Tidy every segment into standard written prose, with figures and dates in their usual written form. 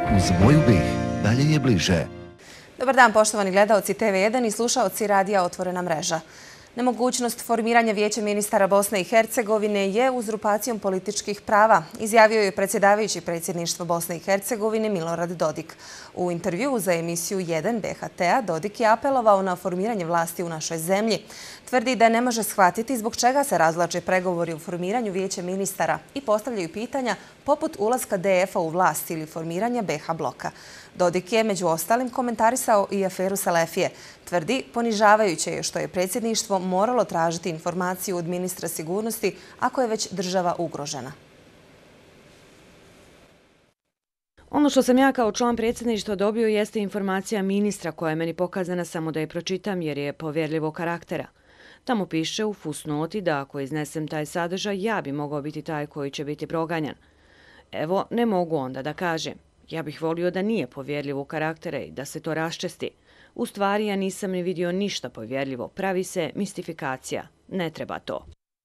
Uz moju BiH dalje je bliže. Dobar dan, poštovani gledaoci TV1 i slušaoci radija Otvorena mreža. Nemogućnost formiranja Vijeća ministara Bosne i Hercegovine je uzurpacijom političkih prava, izjavio je predsjedavajući predsjedništva Bosne i Hercegovine Milorad Dodik. U intervjuu za emisiju 1 BHT-a Dodik je apelovao na formiranje vlasti u našoj zemlji. Tvrdi da ne može shvatiti zbog čega se razvlače pregovori u formiranju Vijeća ministara i postavljaju pitanja poput ulaska DF-a u vlast ili formiranja BH bloka. Dodik je među ostalim komentarisao i aferu Selefije. Tvrdi ponižavajuće je što je predsjedništvo moralo tražiti informaciju od ministra sigurnosti ako je već država ugrožena. Ono što sam ja kao član predsjedništva dobio jeste informacija ministra koja je meni pokazana samo da je pročitam jer je povjerljivog karaktera. Tamo piše u fusnoti da ako iznesem taj sadržaj, ja bi mogao biti taj koji će biti proganjan. Evo, ne mogu onda da kažem. Ja bih volio da nije povjerljivog karaktera i da se to raščesti. U stvari, ja nisam ni vidio ništa povjerljivo. Pravi se mistifikacija. Ne treba to.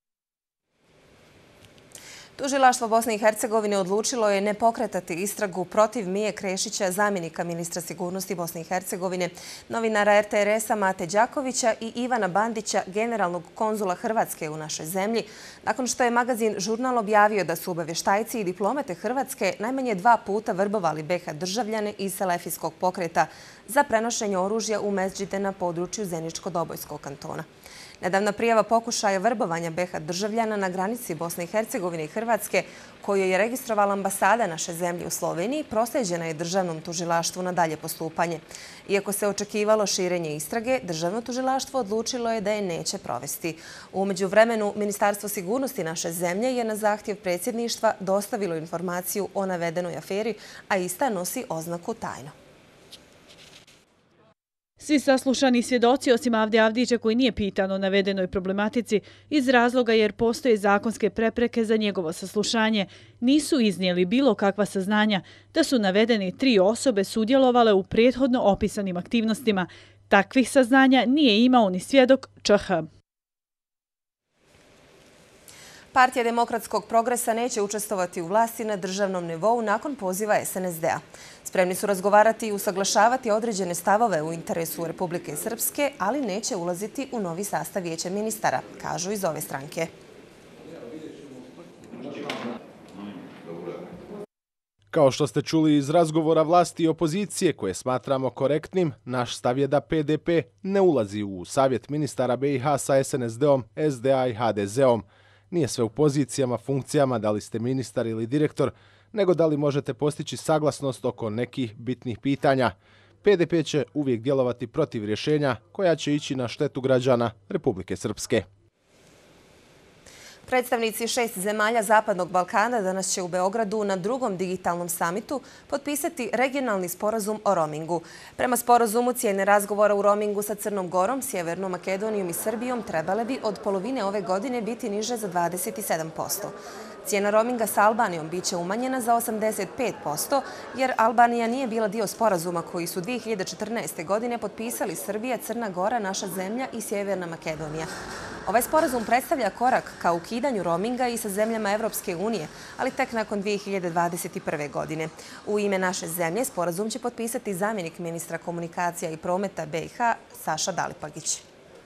Tužilaštvo Bosne i Hercegovine odlučilo je ne pokretati istragu protiv Mije Krešića, zamjenika ministra sigurnosti Bosne i Hercegovine, novinara RTRS-a Mate Đakovića i Ivana Bandića, generalnog konzula Hrvatske u našoj zemlji, nakon što je magazin Žurnal objavio da su obavještajci i diplomate Hrvatske najmanje 2 puta vrbovali BH državljane iz Selefijskog pokreta za prenošenje oružja u mezđide na području Zeničko-Dobojskog kantona. Nedavna prijava pokušaja vrbovanja BH državljana na granici Bosne i Hercegovine i Hrvatske, koju je registrovala ambasada naše zemlje u Sloveniji, proslijeđena je državnom tužilaštvu na dalje postupanje. Iako se očekivalo širenje istrage, državno tužilaštvo odlučilo je da je neće provesti. U međuvremenu, Ministarstvo sigurnosti naše zemlje je na zahtjev predsjedništva dostavilo informaciju o navedenoj aferi, a ista nosi oznaku tajno. Svi saslušani svjedoci, osim Avde Avdića koji nije pitan o navedenoj problematici, iz razloga jer postoje zakonske prepreke za njegovo saslušanje, nisu iznijeli bilo kakva saznanja da su navedeni 3 osobe sudjelovale u prethodno opisanim aktivnostima. Takvih saznanja nije imao ni svjedok ČH. Partija demokratskog progresa neće učestvovati u vlasti na državnom nivou nakon poziva SNSD-a. Spremni su razgovarati i usaglašavati određene stavove u interesu Republike Srpske, ali neće ulaziti u novi sastav Vijeća ministara, kažu iz ove stranke. Kao što ste čuli iz razgovora vlasti i opozicije koje smatramo korektnim, naš stav je da PDP ne ulazi u Savjet ministara BiH sa SNSD-om, SDA i HDZ-om. Nije sve u pozicijama, funkcijama, da li ste ministar ili direktor, nego da li možete postići saglasnost oko nekih bitnih pitanja. PDP će uvijek djelovati protiv rješenja koja će ići na štetu građana Republike Srpske. Predstavnici 6 zemalja Zapadnog Balkana danas će u Beogradu na 2. digitalnom samitu potpisati regionalni sporazum o roamingu. Prema sporazumu cijene razgovora u roamingu sa Crnom Gorom, Sjevernom Makedonijom i Srbijom trebale bi od polovine ove godine biti niže za 27%. Cijena roaminga sa Albanijom biće umanjena za 85%, jer Albanija nije bila dio sporazuma koji su 2014. godine potpisali Srbija, Crna Gora, naša zemlja i Sjeverna Makedonija. Ovaj sporazum predstavlja korak ka ukidanju roaminga i sa zemljama Evropske unije, ali tek nakon 2021. godine. U ime naše zemlje sporazum će potpisati zamjenik ministra komunikacija i prometa BiH Saša Dalipagić.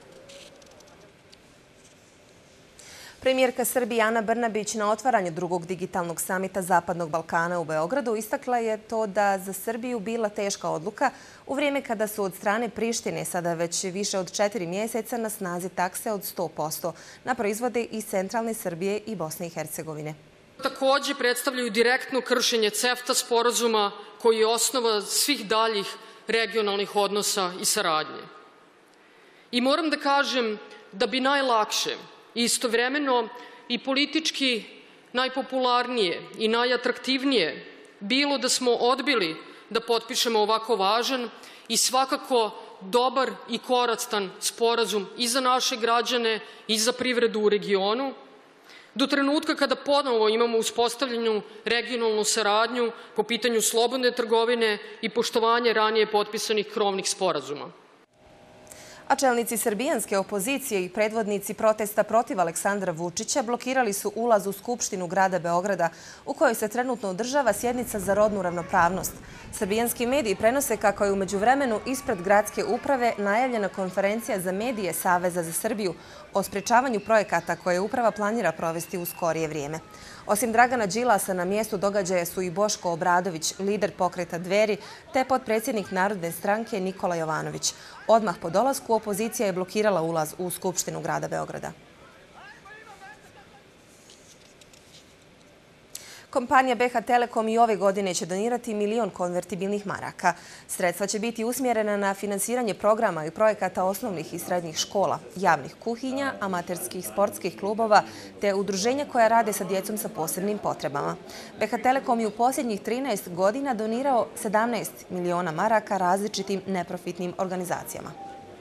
Premijerka Srbije Ana Brnabić na otvaranju 2. digitalnog samita Zapadnog Balkana u Beogradu istakla je to da za Srbiju bila teška odluka u vrijeme kada su od strane Prištine sada već više od 4 mjeseca na snazi takse od 100% na proizvode iz centralne Srbije i Bosne i Hercegovine. Također predstavljaju direktno kršenje CEFTA sporazuma koji je osnova svih daljih regionalnih odnosa i saradnje. I moram da kažem da bi najlakše istovremeno i politički najpopularnije i najatraktivnije bilo da smo odbili da potpišemo ovako važan i svakako dobar i koristan sporazum i za naše građane i za privredu u regionu, do trenutka kada ponovo imamo uspostavljenu regionalnu saradnju po pitanju slobodne trgovine i poštovanje ranije potpisanih krovnih sporazuma. A čelnici srbijanske opozicije i predvodnici protesta protiv Aleksandra Vučića blokirali su ulaz u Skupštinu grada Beograda u kojoj se trenutno održava sjednica za rodnu ravnopravnost. Srbijanski mediji prenose kako je u međuvremenu ispred gradske uprave najavljena konferencija za medije Saveza za Srbiju o sprečavanju projekata koje uprava planira provesti u skorije vrijeme. Osim Dragana Đilasa na mjestu događaja su i Boško Obradović, lider pokreta Dveri, te potpredsjednik Narodne stranke Nikola Jovanović. Odmah po dolasku opozicija je blokirala ulaz u Skupštinu grada Beograda. Kompanija BH Telekom i ove godine će donirati 1 milion konvertibilnih maraka. Sredstva će biti usmjerena na finansiranje programa i projekata osnovnih i srednjih škola, javnih kuhinja, amaterskih sportskih klubova te udruženja koja rade sa djecom sa posebnim potrebama. BH Telekom je u posljednjih 13 godina donirao 17 miliona maraka različitim neprofitnim organizacijama.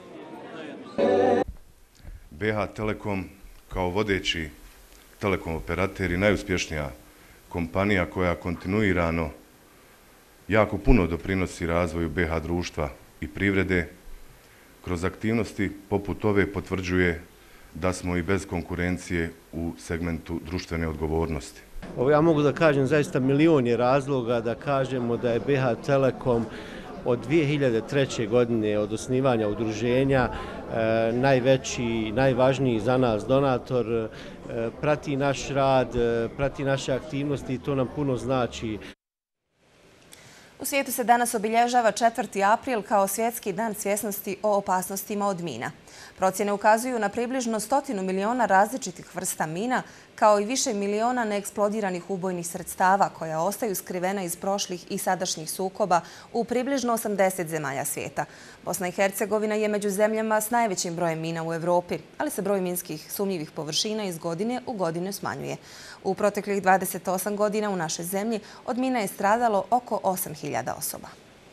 BH Telekom kao vodeći telekom operater i najuspješnija kompanija koja kontinuirano jako puno doprinosi razvoju BH društva i privrede, kroz aktivnosti poput ove potvrđuje da smo i bez konkurencije u segmentu društvene odgovornosti. Ja mogu da kažem zaista milion je razloga da kažemo da je BH Telekom od 2003. godine od osnivanja udruženja najveći i najvažniji za nas donator, prati naš rad, prati naše aktivnosti i to nam puno znači. U svijetu se danas obilježava 4. april kao svjetski dan svjesnosti o opasnostima od mina. Procjene ukazuju na približno 100 miliona različitih vrsta mina, kao i više miliona neeksplodiranih ubojnih sredstava koja ostaju skrivena iz prošlih i sadašnjih sukoba u približno 80 zemalja svijeta. Bosna i Hercegovina je među zemljama s najvećim brojem mina u Evropi, ali se broj minskih sumnjivih površina iz godine u godinu smanjuje. U proteklih 28 godina u našoj zemlji od mina je stradalo oko 8.000 osoba.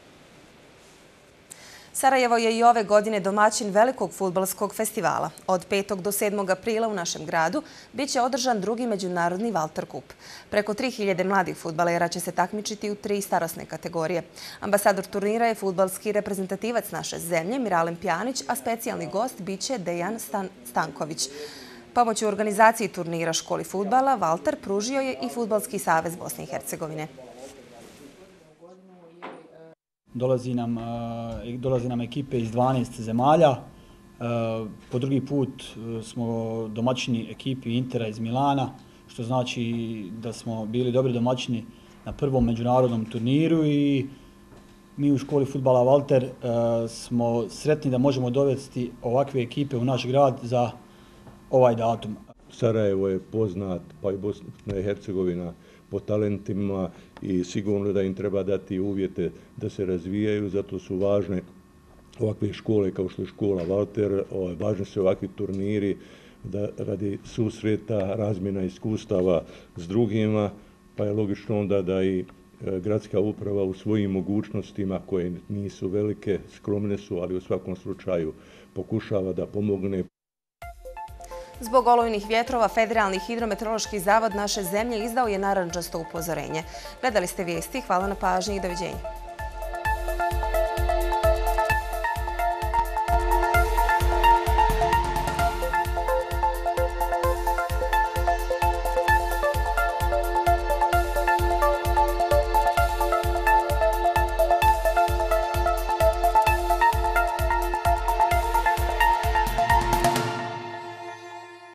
Sarajevo je i ove godine domaćin velikog fudbalskog festivala. Od 5. do 7. aprila u našem gradu bit će održan drugi međunarodni Walter Cup. Preko 3.000 mladih fudbalera će se takmičiti u 3 starosne kategorije. Ambasador turnira je fudbalski reprezentativac naše zemlje Miralem Pjanić, a specijalni gost bit će Dejan Stanković. Pomoć u organizaciji turnira školi fudbala Walter pružio je i Fudbalski savez Bosne i Hercegovine. Dolazi nam ekipe iz 12 zemalja. Po drugi put smo domaćini ekipi Intera iz Milana, što znači da smo bili dobri domaćini na prvom međunarodnom turniru i mi u školi fudbala Walter smo sretni da možemo dovesti ovakve ekipe u naš grad za ovaj datum. Sarajevo je poznat, pa i Bosna i Hercegovina, po talentima i sigurno da im treba dati uvjete da se razvijaju, zato su važne ovakve škole kao što je škola Walter, važni su ovakvi turniri da radi susreta, razmjena iskustava s drugima, pa je logično onda da i gradska uprava u svojim mogućnostima, koje nisu velike, skromne su, ali u svakom slučaju pokušava da pomogne. Zbog olujnih vjetrova, Federalni hidrometeorološki zavod naše zemlje izdao je narandžasto upozorenje. Gledali ste vijesti, hvala na pažnji i doviđenja.